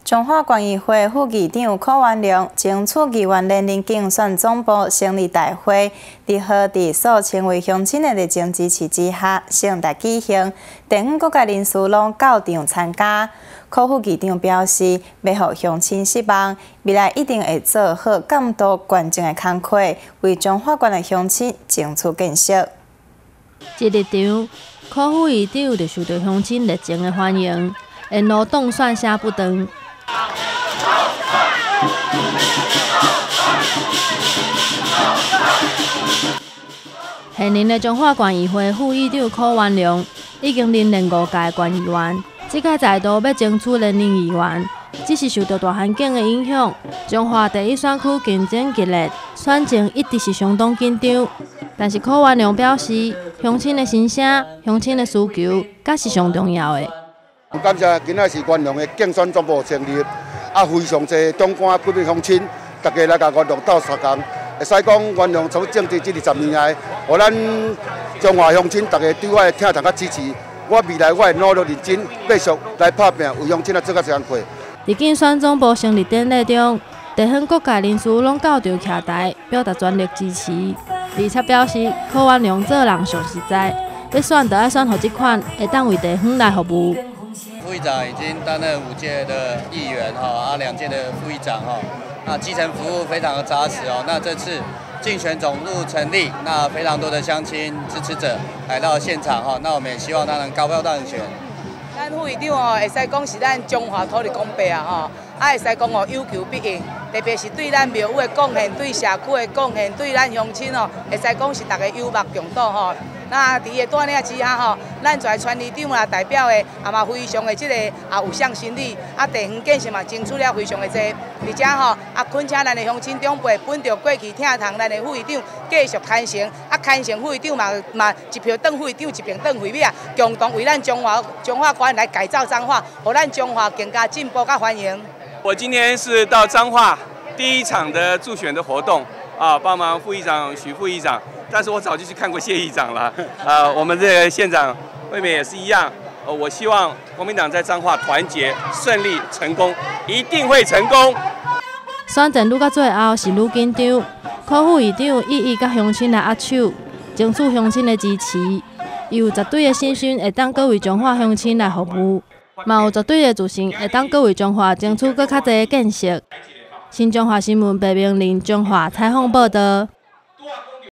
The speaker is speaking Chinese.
中华县议会副议长柯元良争取议员连任竞选总部成立大会，伫好伫数千位乡亲的热情支持之下，盛大举行。地方各界人士拢到场参加。柯副议长表示，要互乡亲失望，未来一定会做好监督县政的工作，为中华县的乡亲争取建设。 一入场，柯副议长就受到乡亲热情的欢迎，沿路当选声不断。现任的中华县议会副议长柯元良已经连任5届县议员，这届再度要争取连任议员，只是受到大环境的影响，中华第一选区竞争激烈，选情一直是相当紧张。但是柯元良表示，乡亲的心声、乡亲的需求，才是上重要的。 感谢今仔是元良的竞选总部成立，非常侪中关几位乡亲，大家来甲元良斗相共。会使讲元良从政治这20年来，互咱中华乡亲大家对我的疼痛甲支持。我未来我会努力认真，继续来打拼，为乡亲来做较上过。 伫竞选总部成立典礼中，地方各界人士拢到场徛台，表达全力支持，而且表示柯元良做人上实在，要选就要选互这款会当为地方来服务。 副议长已经担任5届的议员2届的副议长那基层服务非常的扎实那这次竞选总部成立，那非常多的乡亲支持者来到现场那我们也希望他能高票当选。 咱副议长会使讲是咱中华土地公伯会使讲有求必应，特别是对咱庙宇的贡献、对社区的贡献、对咱乡亲会使讲是大家有目共睹那伫伊带领之下咱在全议长代表的嘛非常的这个有向心力，地方建设嘛争取了非常的多，而且恳请咱的乡亲长辈本着过去疼痛咱的副议长继续传承，传承副议长嘛一票当副议长，一票当会长，共同为咱中华县来改造彰化，让咱中华更加进步甲繁荣。 我今天是到彰化第1场的助选的活动帮忙副议长许副议长。但是我早就去看过谢议长了，我们这个县长妹妹也是一样，我希望国民党在彰化团结、顺利、成功，一定会成功。 选战愈到最后是愈紧张，柯副议长一一甲乡亲来握手，争取乡亲的支持，伊有绝对的信心会当各为中华乡亲来服务，嘛有绝对的自信会当各为中华争取更较侪的建设。新中华新闻白明林中华采访报道。